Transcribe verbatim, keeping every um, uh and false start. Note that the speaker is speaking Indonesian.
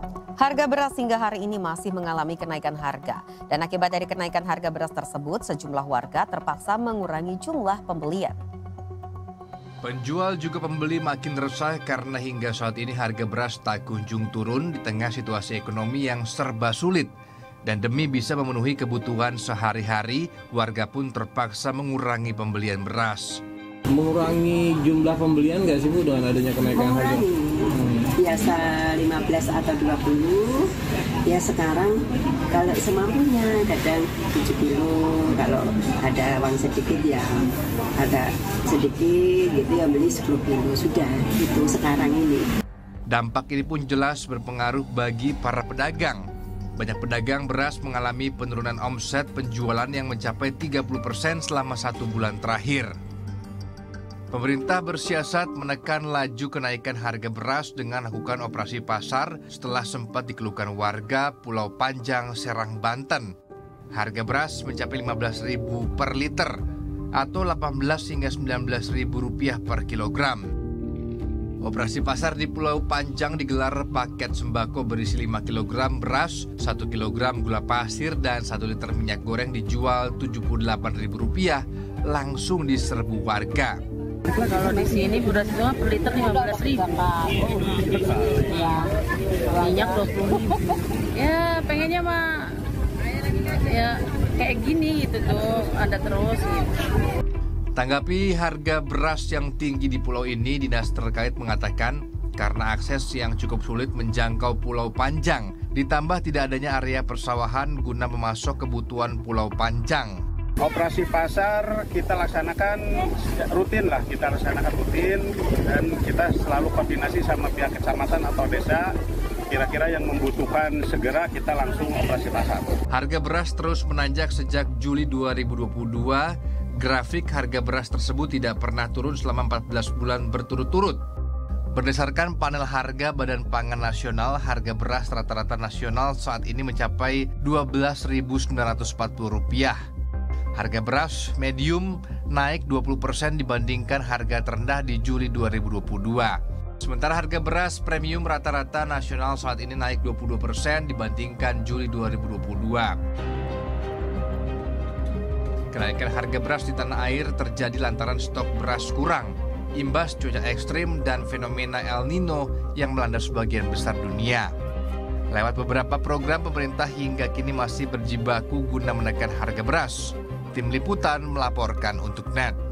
Harga beras hingga hari ini masih mengalami kenaikan harga. Dan akibat dari kenaikan harga beras tersebut, sejumlah warga terpaksa mengurangi jumlah pembelian. Penjual juga pembeli makin resah karena hingga saat ini harga beras tak kunjung turun di tengah situasi ekonomi yang serba sulit. Dan demi bisa memenuhi kebutuhan sehari-hari, warga pun terpaksa mengurangi pembelian beras. Mengurangi jumlah pembelian nggak sih Bu dengan adanya kenaikan harga? Hmm. Biasa lima belas atau dua puluh, ya sekarang kalau semampunya kadang tujuh kilo, kalau ada uang sedikit ya agak sedikit gitu ya beli sepuluh kilo, sudah itu sekarang ini. Dampak ini pun jelas berpengaruh bagi para pedagang. Banyak pedagang beras mengalami penurunan omset penjualan yang mencapai tiga puluh persen selama satu bulan terakhir. Pemerintah bersiasat menekan laju kenaikan harga beras dengan melakukan operasi pasar setelah sempat dikeluhkan warga Pulau Panjang, Serang, Banten. Harga beras mencapai lima belas ribu per liter atau delapan belas hingga sembilan belas ribu rupiah per kilogram. Operasi pasar di Pulau Panjang digelar paket sembako berisi lima kilogram beras, satu kilogram gula pasir, dan satu liter minyak goreng dijual tujuh puluh delapan ribu rupiah langsung diserbu warga. Kalau di sini beras itu per liter lima belas ribu. Ya, minyak dua puluh ribu. Ya, pengennya mah ya kayak gini gitu tuh, ada terus gitu. Tanggapi harga beras yang tinggi di pulau ini, dinas terkait mengatakan karena akses yang cukup sulit menjangkau Pulau Panjang, ditambah tidak adanya area persawahan guna memasok kebutuhan Pulau Panjang. Operasi pasar kita laksanakan rutin lah, kita laksanakan rutin dan kita selalu koordinasi sama pihak kecamatan atau desa. Kira-kira yang membutuhkan segera kita langsung operasi pasar. Harga beras terus menanjak sejak Juli dua ribu dua puluh dua. Grafik harga beras tersebut tidak pernah turun selama empat belas bulan berturut-turut. Berdasarkan panel harga Badan Pangan Nasional, harga beras rata-rata nasional saat ini mencapai dua belas ribu sembilan ratus empat puluh rupiah. Harga beras medium naik dua puluh persen dibandingkan harga terendah di Juli dua ribu dua puluh dua. Sementara harga beras premium rata-rata nasional saat ini naik dua puluh dua persen dibandingkan Juli dua ribu dua puluh dua. Kenaikan harga beras di tanah air terjadi lantaran stok beras kurang, imbas cuaca ekstrim dan fenomena El Nino yang melanda sebagian besar dunia. Lewat beberapa program, pemerintah hingga kini masih berjibaku guna menekan harga beras. Tim Liputan melaporkan untuk N E T.